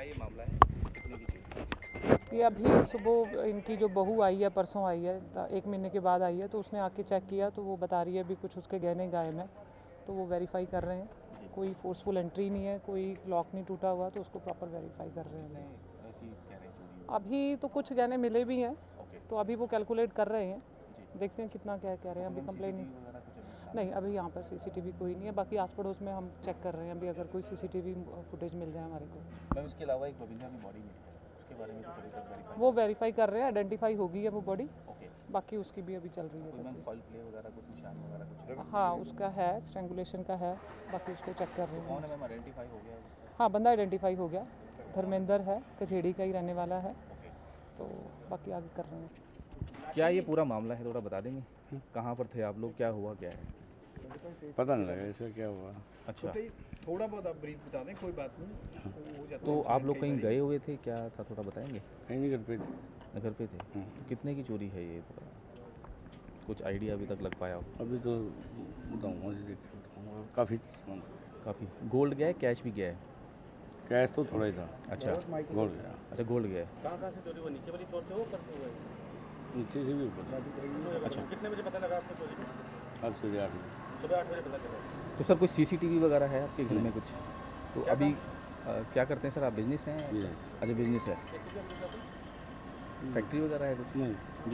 ये मामला है? कितने की चोरी? ये अभी सुबह इनकी जो बहू आई है, परसों आई है, 1 महीने के बाद आई है, तो उसने आके चेक किया तो वो बता रही है अभी कुछ उसके गहने गायब हैं, तो वो वेरीफाई कर रहे हैं। कोई फोर्सफुल एंट्री नहीं है, कोई लॉक नहीं टूटा हुआ, तो उसको प्रॉपर वेरीफाई कर रहे हैं। अभी तो कुछ गहने मिले भी हैं, तो अभी वो कैलकुलेट कर रहे हैं, देखते हैं कितना क्या कह रहे हैं। अभी कंप्लेन नहीं, अभी यहाँ पर सीसीटीवी कोई नहीं है, बाकी आस पड़ोस में हम चेक कर रहे हैं अभी, अगर कोई सीसीटीवी फुटेज मिल जाए हमारे को। मैम इसके अलावा एक बबिंदा की बॉडी मिली है, उसके बारे में कुछ अभी तक वेरीफाई? वो वेरीफाई कर रहे हैं, आइडेंटिफाई हो गई है वो बॉडी, बाकी उसकी भी अभी चल रही है। मैम फॉल प्ले वगैरह कुछ निशान वगैरह कुछ? हाँ, उसका है, स्ट्रैंगुलेशन का है, बाकी उसको चेक कर रहे हैं। कौन है मैम, आइडेंटिफाई हो गया उसका? हाँ, बंदा आइडेंटिफाई हो गया, धर्मेंद्र है, कचेड़ी का ही रहने वाला है, तो बाकी आगे कर रहे हैं। क्या ये पूरा मामला है, थोड़ा बता देंगे? कहाँ पर थे आप लोग, क्या हुआ क्या है? पता नहीं लगा इसका क्या हुआ। अच्छा, थोड़ा बहुत आप ब्रीफ बता दें, कोई बात नहीं, हो जाता है। तो आप लोग कहीं गए हुए थे, क्या था थोड़ा बताएंगे? कहीं नहीं कर पे थे। घर पे थे? तो कितने की चोरी है ये, थोड़ा कुछ आइडिया अभी तक लग पाया हो? अभी तो बताऊँगा, देख के बताऊँगा। काफ़ी गोल्ड गया है, कैश भी गया है? कैश तो थोड़ा ही था। अच्छा, गोल्ड गया। अच्छा गोल्ड गया है। कहाँ से चोरी हुआ? नीचे वाली फ्लोर से हो, ऊपर से हुआ है? नीचे से भी ऊपर था। अच्छा, कितने बजे पता लगा आपको चोरी का? आज सुबह 8 बजे। सुबह 8 बजे पता चला। तो सर कुछ सीसीटीवी वगैरह है आपके घर में कुछ? तो अभी क्या करते हैं सर आप, बिजनेस हैं? अच्छा बिजनेस है, फैक्ट्री वगैरह है कुछ? नहीं जी,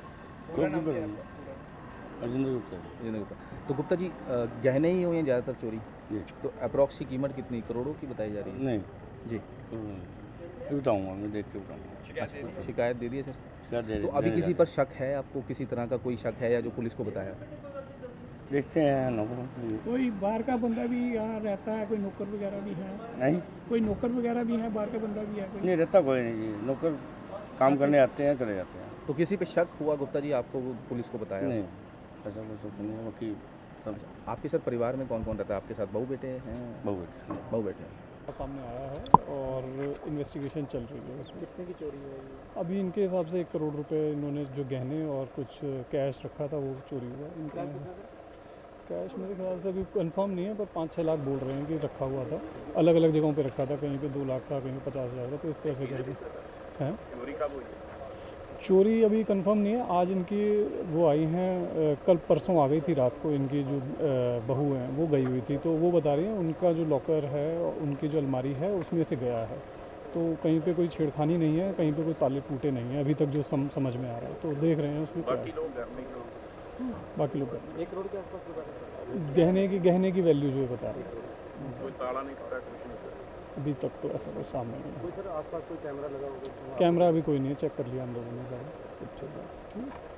अर्जुन गुप्ता। राजेंद्र गुप्ता। तो गुप्ता जी गहने ही हुए हैं ज़्यादातर चोरी, जी। तो अप्रॉक्स की कीमत कितनी, करोड़ों की बताई जा रही है? नहीं जी, अभी बताऊँगा, मैं देख के बताऊँगा। अच्छा शिकायत दे दी है सर? क्या दे तो अभी किसी पर शक है आपको, किसी तरह का कोई शक है या जो पुलिस को बताया? देखते हैं ना। कोई बाहर का बंदा भी यहाँ रहता है, कोई नौकर वगैरह भी है? नहीं कोई नौकर वगैरह भी है, बाहर का बंदा भी है कोई? नहीं रहता कोई नहीं जी, नौकर काम करने आते हैं, चले जाते हैं। तो किसी पे शक हुआ गुप्ता जी आपको, पुलिस को बताया? नहीं ऐसा कुछ नहीं है, बाकी सब अच्छा, आपके सर परिवार में कौन कौन रहता है आपके साथ? बहू बेटे हैं? बहुत। बहू बेटे हैं। सामने आया है और इन्वेस्टिगेशन चल रही है उसमें। कितने की चोरी हुई है? अभी इनके हिसाब से 1 करोड़ रुपए इन्होंने जो गहने और कुछ कैश रखा था वो चोरी हुआ इनके। कैश मेरे ख्याल से अभी कंफर्म नहीं है, पर 5-6 लाख बोल रहे हैं कि रखा हुआ था, अलग अलग जगहों पे रखा था, कहीं पे 2 लाख था, कहीं पे 50,000 था, तो इस तरह से करके हैं। चोरी अभी कंफर्म नहीं है। आज इनकी वो आई हैं, कल परसों आ गई थी रात को, इनकी जो बहू हैं वो गई हुई थी, तो वो बता रही हैं उनका जो लॉकर है, उनकी जो अलमारी है उसमें से गया है, तो कहीं पे कोई छेड़खानी नहीं है, कहीं पे कोई ताले टूटे नहीं हैं अभी तक जो समझ में आ रहा है, तो देख रहे हैं उसमें क्या है। बाकी लोग 1 करोड़ के आसपास गहने की वैल्यू जो है बता रहे हैं। कोई ताला नहीं टूटा? अभी तक तो ऐसा कोई सामने नहीं है। कोई सर आसपास कोई कैमरा लगा होगा? कैमरा अभी कोई नहीं है, चेक कर लिया हम लोगों ने सारा, सब चल रहा है।